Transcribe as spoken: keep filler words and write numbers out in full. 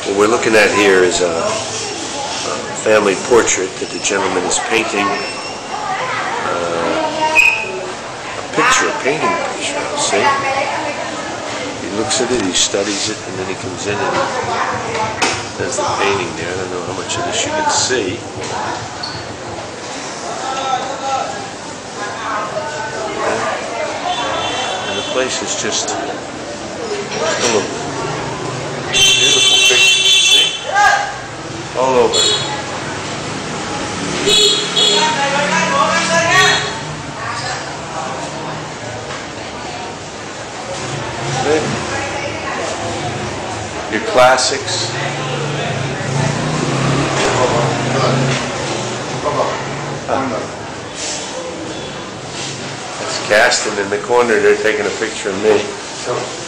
What we're looking at here is a, a family portrait that the gentleman is painting. Uh, a picture, a painting picture, see? He looks at it, he studies it, and then he comes in and he does the painting there. I don't know how much of this you can see. And the place is just full of beautiful pictures, see? All over. See? Your classics. Huh. That's Gaston in the corner there taking a picture of me.